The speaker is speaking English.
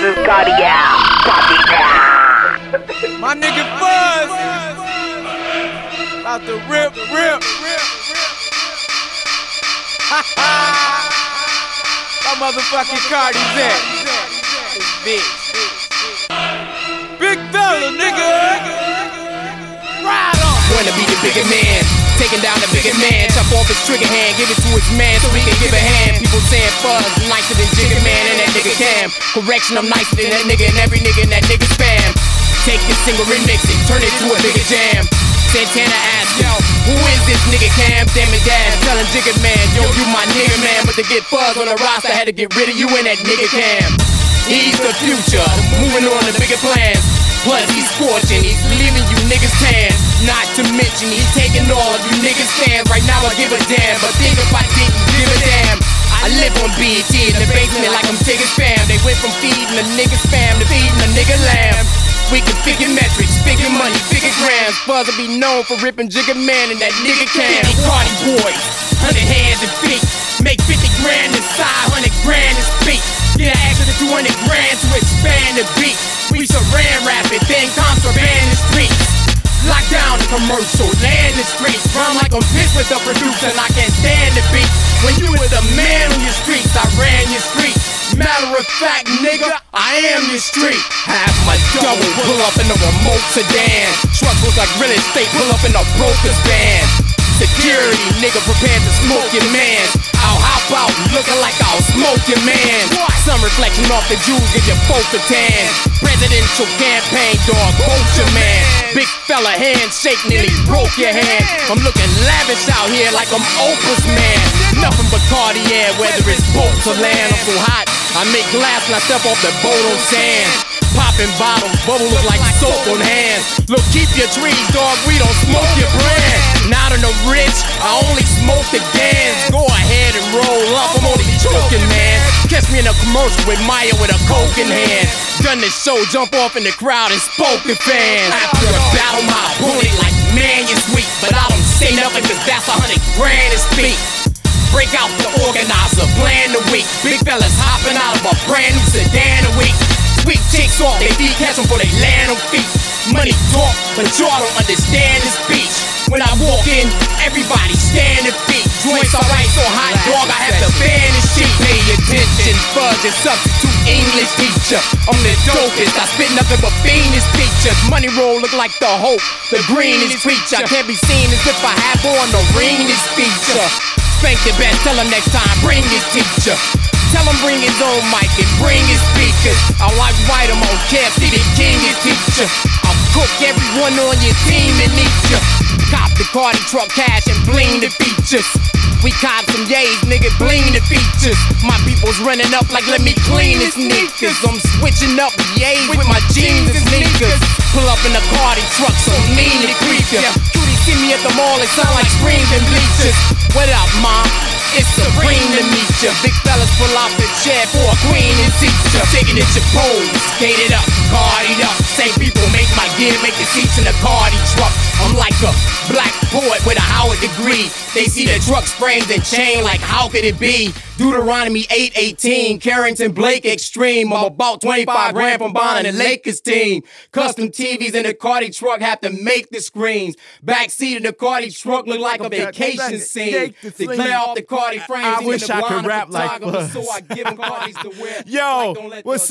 is Cardiac. My nigga Fuzz about to rip. My motherfucking Cardi's at. Bitch. Big fella, nigga. Ride on. Wanna be the bigger man, taking down the bigger man. Chop off his trigger hand, give it to his man so he can give a hand. People saying Fuzz nicer than Jigga Man and that nigga Cam. Correction, I'm nicer than that nigga and every nigga in that nigga spam. Take this single, remix it, turn it to a bigger jam. Santana asked, yo, who is this nigga Cam? Damn it, Dad, telling Jigga Man, yo, you my nigga man. But to get Fuzz on the roster, I had to get rid of you and that nigga Cam. He's the future, moving on to bigger plans. Plus he's scorching, he's leaving you niggas tan. Not to mention he's taking all of you niggas fans. Right now I give a damn, but think if I didn't give a damn. I live on BET in the basement like I'm Tigger's fam. They went from feeding a nigga's fam to feeding a nigga lamb. We can figure metrics, figure money, figure grams. Fuzz will be known for ripping Jigga Man and that nigga Cam. Cardi boys, 100 hands and feet. Make 50 grand inside, 100 grand is feet. Get an extra 200 grand to expand the beat. We saran wrap it, then contraband the streets. Lock down the commercial, land the streets. Run like I'm pissed with the producer and I can't stand the beat. When you were the man on your streets, I ran your streets. Matter of fact, nigga, I am your street. Have my double, pull up in a remote sedan. Truck looks like real estate, pull up in a broker's van. Security, nigga, prepared to smoke your man. I'll hop out, looking like I'll smoke your man. Some reflection off the jewels, get your folk a tan. Presidential campaign, dog, vote your man. Big fella, handshake, nearly broke your hand. I'm looking lavish out here like I'm Oprah's man. Nothing but Cartier, whether it's boats or land. I'm so hot, I make glass when I step off the boat on sand. Popping bottles, bubble look like soap on hands. Look, keep your trees, dog, we don't smoke your brand. Not on the rich, I only smoke the gans. Go ahead and roll up, I'm only joking, man. Catch me in a commercial with Maya with a coke in hand. Done this show, jump off in the crowd and spoke to fans. After a battle, my opponent like, man, you're sweet. But I don't say nothing cause that's 100 grand his feet. Break out the organizer, plan the week. Big fellas hopping out of a brand new sedan a week. Sweet chicks off, they feet catch them before they land on feet. Money talk, but y'all don't understand the speech. When I walk in, everybody stand and feet. Joints alright, so hot, dog, I have to fan the sheet. Pay attention, Fuzz is substitute English teacher. I'm the dopest, I spit nothing but fiendish features. Money roll look like the hope, the greenest creature. Can't be seen as if I have on the ringest feature. Spank the best, tell him next time, bring his teacher. Tell him bring his own mic and bring his speakers. I'll like write him on KFC, the king is teacher. I'll cook everyone on your team and eat ya. Cop the Cardi truck cash and bling the features. We cop some yays, nigga, bling the features. My people's running up like let me clean his sneakers. I'm switching up yays with my jeans and sneakers. Pull up in the Cardi truck so mean to creep ya. Cutie see me at the mall, it sound like screams and bleachers. What up, mom? It's supreme to meet ya. Big fellas pull off the chair for a queen and teacher. Taking it your pose, skated up, cardied up. Same people make my gear, make the seats in the Cardi truck. I'm like a black poet with a Howard degree. They see the truck springs and chain like how could it be? Deuteronomy 8:18, Carrington Blake extreme. I'm about 25 grand from buying the Lakers team. Custom TVs in the Cardi truck have to make the screens. Backseat of the Cardi truck look like a vacation scene. They clear off the Cardi frames. I wish I could rap like Fuzz. So I give them Cardis to wear. Yo, like, what's